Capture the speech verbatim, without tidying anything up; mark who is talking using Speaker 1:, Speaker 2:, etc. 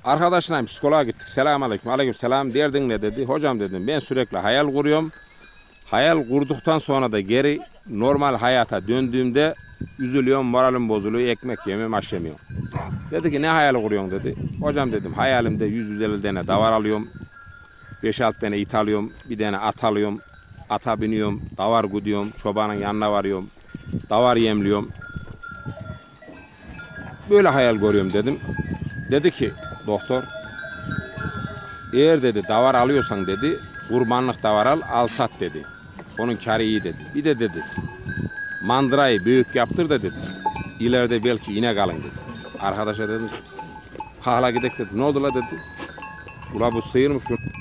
Speaker 1: Arkadaşla psikoloğa gittik. Selamünaleyküm. Aleykümselam. Derdin ne dedi? Hocam dedim ben sürekli hayal kuruyorum. Hayal kurduktan sonra da geri normal hayata döndüğümde üzülüyorum, moralim bozuluyor, ekmek yemiyorum, aş yemiyorum. Dedi ki ne hayal kuruyorsun dedi. Hocam dedim hayalimde yüz yüz elli tane davar alıyorum. beş altı tane it alıyorum, bir tane at alıyorum. Ata biniyorum, davar gidiyorum, çobanın yanına varıyorum. Davar yemliyorum. Böyle hayal görüyorum dedim. Dedi ki doktor, eğer dedi davar alıyorsan dedi, kurbanlık davar al, al sat dedi. Onun karı iyi dedi. Bir de dedi, mandırayı büyük yaptır da dedi. İleride belki inek alın dedi. Arkadaşa dedim, kahla gidek dedi. Ne oldu la dedi. Ula bu sıyırmış.